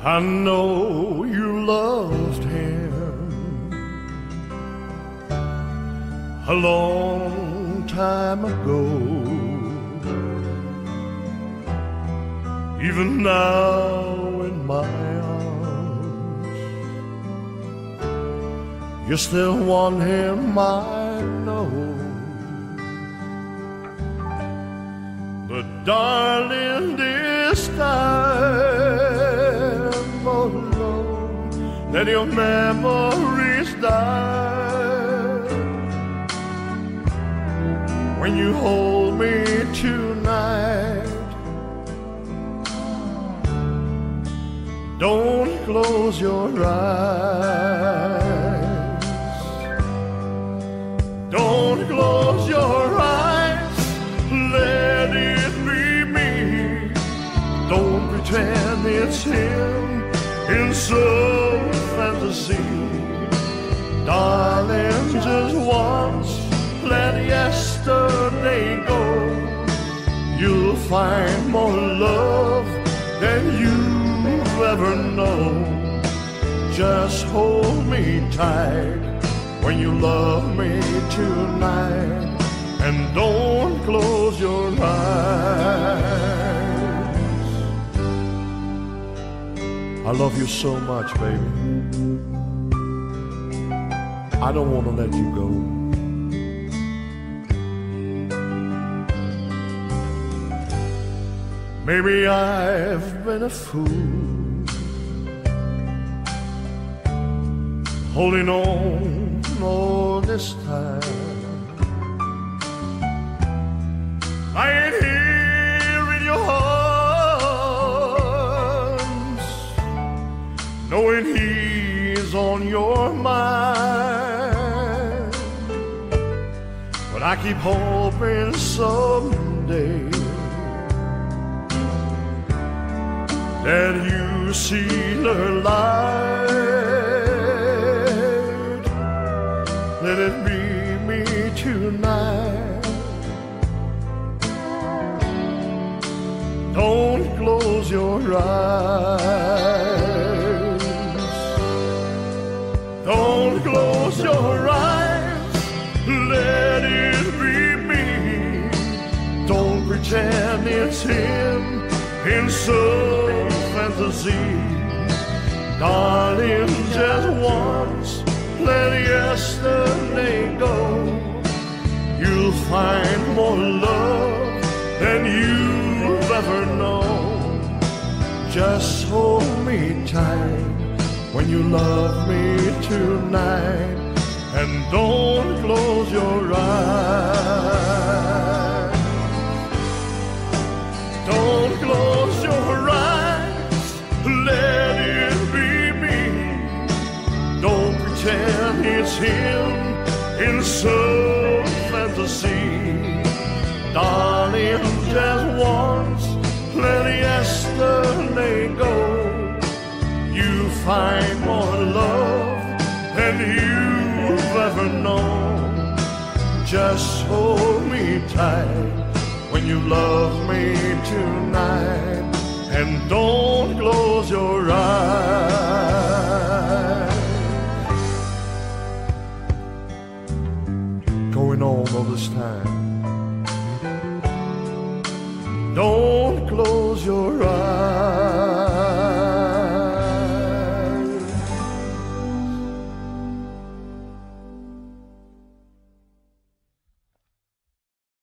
I know you loved him a long time ago. Even now in my arms, you still want him, I know. But darling, this time, oh Lord, let your memories die. When you hold me tonight, don't close your eyes. Don't close your eyes. Let it be me. Don't pretend it's him in some fantasy. Darling, just once, let yesterday go. You'll find more love than you ever know. Just hold me tight when you love me tonight, and don't close your eyes. I love you so much, baby. I don't want to let you go. Maybe I've been a fool, holding on all this time. I ain't here in your arms, knowing he's on your mind. But I keep hoping someday that you see the light. Let it be me tonight. Don't close your eyes. Don't close your eyes. Let it be me. Don't pretend it's him in some fantasy. Darling, just once, let yesterday go. You'll find more love than you've ever known. Just hold me tight when you love me tonight, and don't close your eyes. Don't close your eyes. Let it be me. Don't pretend it's him in some fantasy. Darling, just once, let yesterday go. You find more love than you've ever known. Just hold me tight when you love me tonight, and don't close your eyes. Going on all this time, don't close your eyes.